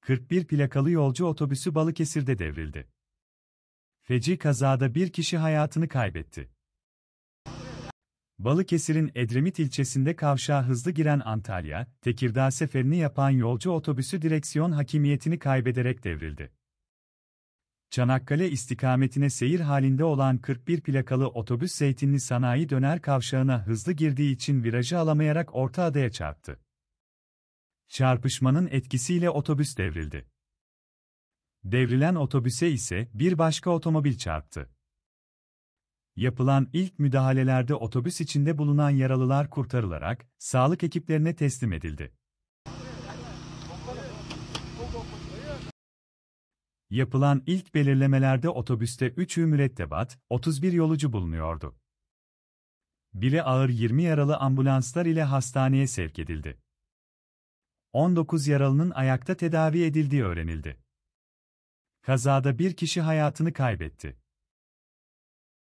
41 plakalı yolcu otobüsü Balıkesir'de devrildi. Feci kazada bir kişi hayatını kaybetti. Balıkesir'in Edremit ilçesinde kavşağa hızlı giren Antalya, Tekirdağ seferini yapan yolcu otobüsü direksiyon hakimiyetini kaybederek devrildi. Çanakkale istikametine seyir halinde olan 41 plakalı otobüs Zeytinli Sanayi Döner Kavşağı'na hızlı girdiği için virajı alamayarak orta adaya çarptı. Çarpışmanın etkisiyle otobüs devrildi. Devrilen otobüse ise bir başka otomobil çarptı. Yapılan ilk müdahalelerde otobüs içinde bulunan yaralılar kurtarılarak sağlık ekiplerine teslim edildi. Yapılan ilk belirlemelerde otobüste 3'ü mürettebat, 31 yolcu bulunuyordu. Biri ağır 20 yaralı ambulanslar ile hastaneye sevk edildi. 19 yaralının ayakta tedavi edildiği öğrenildi. Kazada bir kişi hayatını kaybetti.